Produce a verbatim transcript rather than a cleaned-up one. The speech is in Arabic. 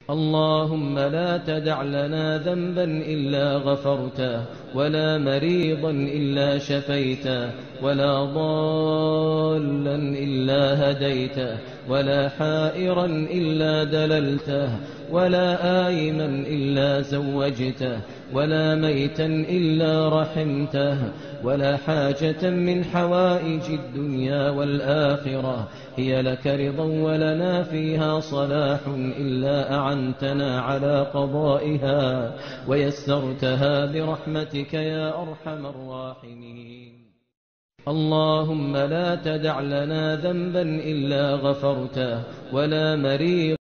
اللهم لا تدع لنا ذنبا إلا غفرته، ولا مريضا إلا شفيته، ولا ضالا إلا هديته، ولا حائرا إلا دللته، ولا آيما إلا زوجته، ولا ميتا إلا رحمته، ولا حاجة من حوائج الدنيا والآخرة هي لك رضا ولنا فيها صلاح إلا أعنتنا على قضائها ويسرتها برحمتك يا أرحم الراحمين. اللهم لا تدع لنا ذنبا إلا غفرته، ولا مريضا